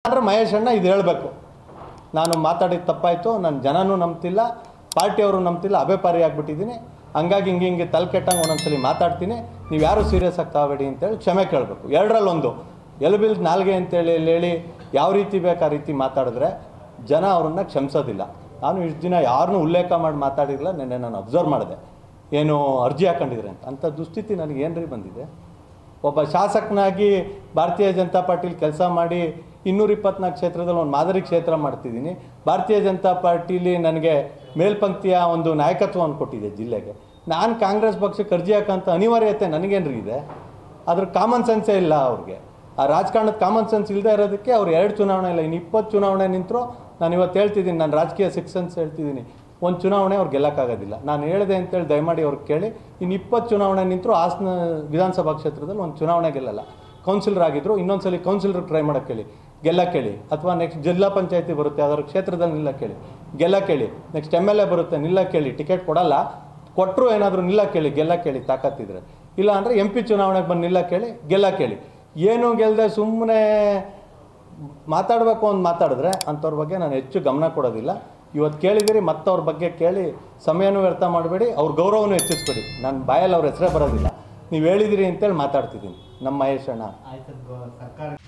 ಅಂದರೆ ಮಹೇಶ್ ಅಣ್ಣ ಇದು ಹೇಳಬೇಕು, ನಾನು ಮಾತಾಡಿದ್ದು ತಪ್ಪಾಯಿತು, ನನ್ನ ಜನನೂ ನಂಬ್ತಿಲ್ಲ, ಪಾರ್ಟಿಯವರು ನಂಬ್ತಿಲ್ಲ, ಅಭೆಪಾರಿ ಆಗಿಬಿಟ್ಟಿದ್ದೀನಿ, ಹಂಗಾಗಿ ಹಿಂಗೆ ತಲೆ ಕೆಟ್ಟಂಗೆ ಒಂದೊಂದ್ಸಲಿ ಮಾತಾಡ್ತೀನಿ, ನೀವು ಯಾರೂ ಸೀರಿಯಸ್ ಆಗಿ ತಗೋಬೇಡಿ ಅಂತೇಳಿ ಕ್ಷಮೆ ಕೇಳಬೇಕು. ಎರಡರಲ್ಲೊಂದು ಎಲ್ಬಿಲ್ದು ನಾಲ್ಗೆ ಅಂತೇಳಿ ಹೇಳಿ ಯಾವ ರೀತಿ ಬೇಕು ಆ ರೀತಿ ಮಾತಾಡಿದ್ರೆ ಜನ ಅವ್ರನ್ನ ಕ್ಷಮಿಸೋದಿಲ್ಲ. ನಾನು ಇಷ್ಟು ದಿನ ಯಾರನ್ನೂ ಉಲ್ಲೇಖ ಮಾಡಿ ಮಾತಾಡಿರಲಿಲ್ಲ, ನೆನ್ನೆ ನಾನು ಅಬ್ಸರ್ವ್ ಮಾಡಿದೆ ಏನು ಅರ್ಜಿ ಹಾಕೊಂಡಿದ್ರೆ ಅಂಥ ದುಸ್ಥಿತಿ ನನಗೆ ಏನ್ರಿ ಬಂದಿದೆ. ಒಬ್ಬ ಶಾಸಕನಾಗಿ ಭಾರತೀಯ ಜನತಾ ಪಾರ್ಟಿಲಿ ಕೆಲಸ ಮಾಡಿ 224 ಕ್ಷೇತ್ರದಲ್ಲಿ ಒಂದು ಮಾದರಿ ಕ್ಷೇತ್ರ ಮಾಡ್ತಿದ್ದೀನಿ. ಭಾರತೀಯ ಜನತಾ ಪಾರ್ಟಿಲಿ ನನಗೆ ಮೇಲ್ಪಂಕ್ತಿಯ ಒಂದು ನಾಯಕತ್ವವನ್ನು ಕೊಟ್ಟಿದೆ ಜಿಲ್ಲೆಗೆ. ನಾನು ಕಾಂಗ್ರೆಸ್ ಪಕ್ಷಕ್ಕೆ ಅರ್ಜಿ ಹಾಕೋಂಥ ಅನಿವಾರ್ಯತೆ ನನಗೇನ್ರಿ ಇದೆ? ಅದ್ರ ಕಾಮನ್ ಸೆನ್ಸೇ ಇಲ್ಲ ಅವ್ರಿಗೆ. ಆ ರಾಜಕಾರಣದ ಕಾಮನ್ ಸೆನ್ಸ್ ಇಲ್ಲದೆ ಇರೋದಕ್ಕೆ ಅವ್ರು 2 ಚುನಾವಣೆ ಇಲ್ಲ, ಇನ್ನು 20 ಚುನಾವಣೆ ನಿಂತರೂ ನಾನು ಇವತ್ತು ಹೇಳ್ತಿದ್ದೀನಿ, ನಾನು ರಾಜಕೀಯ ಸೆನ್ಸ್ ಹೇಳ್ತಿದ್ದೀನಿ, ಒಂದು ಚುನಾವಣೆ ಅವ್ರು ಗೆಲ್ಲಕ್ಕಾಗೋದಿಲ್ಲ. ನಾನು ಹೇಳಿದೆ ಅಂತೇಳಿ ದಯಮಾಡಿ ಅವ್ರಿಗೆ ಕೇಳಿ. ಇನ್ನು 20 ಚುನಾವಣೆ ನಿಂತರೂ ಹಾಸನ ವಿಧಾನಸಭಾ ಕ್ಷೇತ್ರದಲ್ಲಿ ಒಂದು ಚುನಾವಣೆ ಗೆಲ್ಲಲ್ಲ. ಕೌನ್ಸಿಲರ್ ಆಗಿದ್ದರು, ಇನ್ನೊಂದ್ಸಲಿ ಕೌನ್ಸಿಲರ್ ಟ್ರೈ ಮಾಡೋಕ್ಕೆ ಕೇಳಿ, ಗೆಲ್ಲ ಕೇಳಿ. ಅಥವಾ ನೆಕ್ಸ್ಟ್ ಜಿಲ್ಲಾ ಪಂಚಾಯತಿ ಬರುತ್ತೆ, ಯಾವ್ದಾದ್ರು ಕ್ಷೇತ್ರದಲ್ಲಿ ನಿಲ್ಲ ಕೇಳಿ, ಗೆಲ್ಲ ಕೇಳಿ. ನೆಕ್ಸ್ಟ್ MLA ಬರುತ್ತೆ, ನಿಲ್ಲ ಕೇಳಿ. ಟಿಕೆಟ್ ಕೊಡಲ್ಲ, ಕೊಟ್ಟರು ಏನಾದರೂ ನಿಲ್ಲ ಕೇಳಿ, ಗೆಲ್ಲ ಕೇಳಿ ತಾಕತ್ತಿದ್ರೆ. ಇಲ್ಲ ಅಂದರೆ MP ಚುನಾವಣೆಗೆ ಬಂದು ನಿಲ್ಲ ಕೇಳಿ, ಗೆಲ್ಲ ಕೇಳಿ. ಏನೂ ಗೆಲ್ಲದೆ ಸುಮ್ಮನೆ ಮಾತಾಡಬೇಕು ಅಂತ ಮಾತಾಡಿದ್ರೆ ಅಂಥವ್ರ ಬಗ್ಗೆ ನಾನು ಹೆಚ್ಚು ಗಮನ ಕೊಡೋದಿಲ್ಲ. ಇವತ್ತು ಕೇಳಿದಿರಿ, ಮತ್ತವ್ರ ಬಗ್ಗೆ ಕೇಳಿ ಸಮಯನೂ ವ್ಯರ್ಥ ಮಾಡಬೇಡಿ, ಅವ್ರ ಗೌರವನೂ ಹೆಚ್ಚಿಸ್ಬೇಡಿ. ನಾನು ಬಾಯಲ್ಲಿ ಅವ್ರ ಹೆಸರೇ ಬರೋದಿಲ್ಲ. ನೀವು ಹೇಳಿದಿರಿ ಅಂತೇಳಿ ಮಾತಾಡ್ತಿದ್ದೀನಿ. ನಮ್ಮ ಮಹೇಶ್ ಅಣ್ಣ